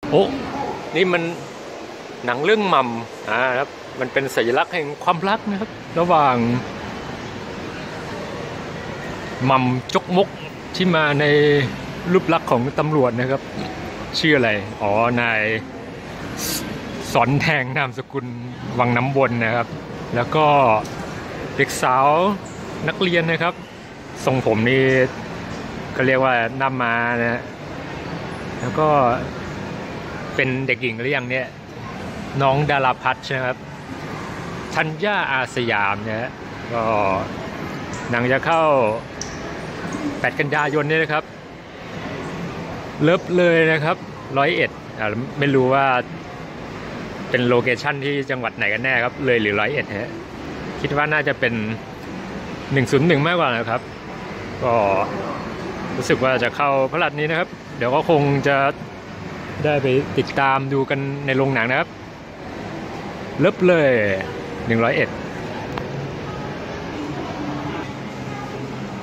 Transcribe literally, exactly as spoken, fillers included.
โอ้นี่มันหนังเรื่องมัมอ่าครับมันเป็นสัญลักษณ์แห่งความรักนะครับระหว่างมัมจกมกที่มาในรูปลักษณ์ของตำรวจนะครับชื่ออะไรอ๋อนายสอนแทงนามสกุลวังน้ำวนนะครับแล้วก็เด็กสาวนักเรียนนะครับทรงผมนี่ก็เรียกว่าหน้าม้านะแล้วก็เป็นเด็กหญิงหรือยังเนี่ยน้องดาราพัฒน์ใช่ไหมครับธัญญาอาสยามเนี่ยก็หนังจะเข้าแปดกันยายนนี้นะครับเลิฟเลยนะครับร้อยเอ็ดอ่าไม่รู้ว่าเป็นโลเคชั่นที่จังหวัดไหนกันแน่ครับเลยหรือร้อยเอ็ดฮะคิดว่าน่าจะเป็นหนึ่งศูนย์หนึ่งมากกว่านะครับก็รู้สึกว่าจะเข้าพฤหัสนี้นะครับเดี๋ยวก็คงจะได้ไปติดตามดูกันในโรงหนังนะครับเลิฟเลยหนึ่งร้อยเอ็ด